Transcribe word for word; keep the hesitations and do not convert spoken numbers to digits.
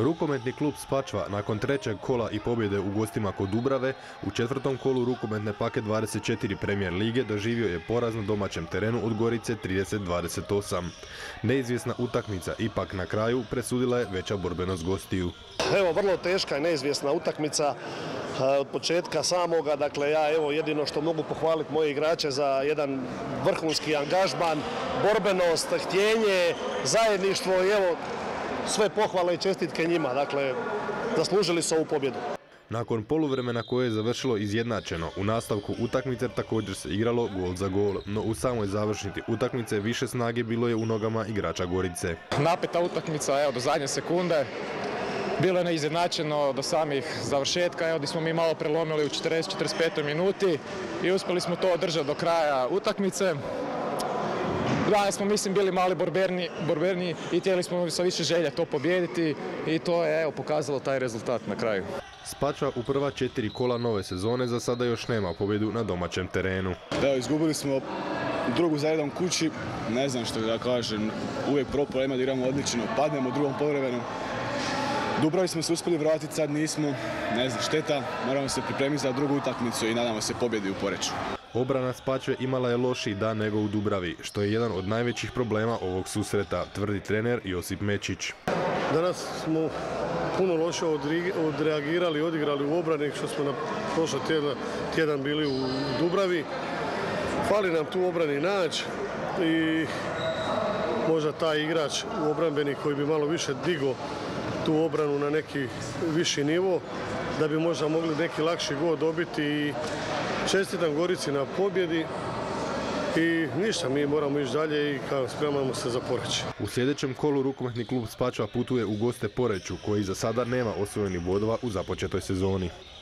Rukometni klub Spačva nakon trećeg kola i pobjede u gostima kod Dubrave u četvrtom kolu rukometne Paket dvadeset četiri Premijer lige doživio je poraz na domaćem terenu od Gorice trideset dvadeset osam. Neizvjesna utakmica ipak na kraju presudila je veća borbenost gostiju. Evo, vrlo teška i neizvjesna utakmica od početka samoga. Dakle, ja evo jedino što mogu pohvaliti moje igrače za jedan vrhunski angažman, borbenost, htjenje, zajedništvo i evo sve pohvale i čestitke njima. Dakle, zaslužili su ovu pobjedu. Nakon poluvremena koje je završilo izjednačeno, u nastavku utakmice također se igralo gol za gol, no u samoj završnici utakmice više snage bilo je u nogama igrača Gorice. Napeta utakmica, evo, do zadnje sekunde. Bilo je neizjednačeno do samih završetka, evo, gdje smo mi malo prelomili u četrdeset do četrdeset petoj minuti i uspjeli smo to održati do kraja utakmice. Danas smo, mislim, bili mali borberni, borberni i htjeli smo sa više želja to pobijediti i to je, evo, pokazalo taj rezultat na kraju. Spačva u prva četiri kola nove sezone za sada još nema pobjedu na domaćem terenu. Evo, izgubili smo drugu za redom kući, ne znam što da kažem, uvijek prvo problema da igramo odlično, padnemo u drugom poluvremenu. Dubravi smo se uspjeli vratiti, sad nismo, ne znam, šteta, moramo se pripremiti za drugu utakmicu i nadamo se pobjedi u Poreču. Obrana Spačve imala je lošiji dan nego u Dubravi, što je jedan od najvećih problema ovog susreta, tvrdi trener Josip Mečić. Danas smo puno loše odreagirali i odigrali u obrani, što smo na prošli tjedan, tjedan bili u Dubravi. Fali nam tu obrani naći i možda taj igrač u obrambeni koji bi malo više digao tu obranu na neki viši nivo, da bi možda mogli neki lakši gol dobiti i čestitam Gorici na pobjedi i ništa, mi moramo ići dalje i spremamo se za Poreč. U sljedećem kolu rukometni klub Spačva putuje u goste Poreču, koji za sada nema osvojenih bodova u započetoj sezoni.